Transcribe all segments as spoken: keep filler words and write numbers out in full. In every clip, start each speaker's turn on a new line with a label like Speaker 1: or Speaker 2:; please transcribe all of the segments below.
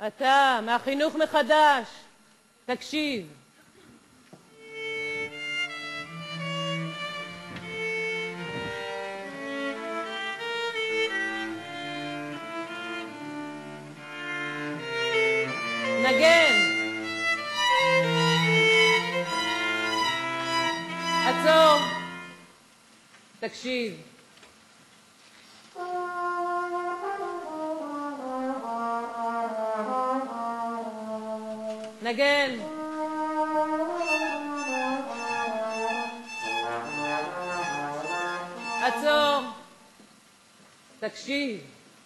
Speaker 1: אתה, מהחינוך מחדש, תקשיב. נגן. עצור. תקשיב. נגן. עצור. תקשיב.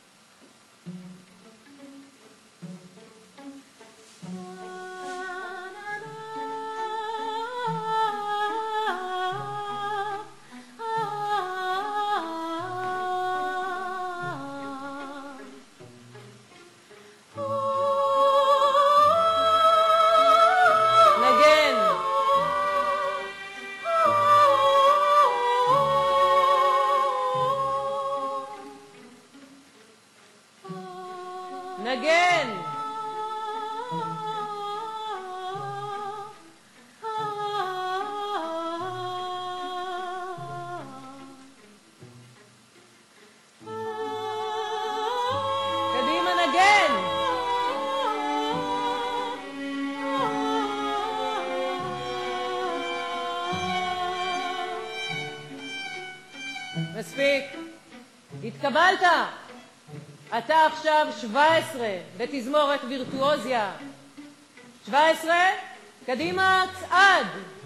Speaker 1: נגן. קדימה, נגן. מספיק. התקבלת. אתה עכשיו שבע עשרה בתזמורת וירטואוזיה. שבע עשרה, קדימה, צעד.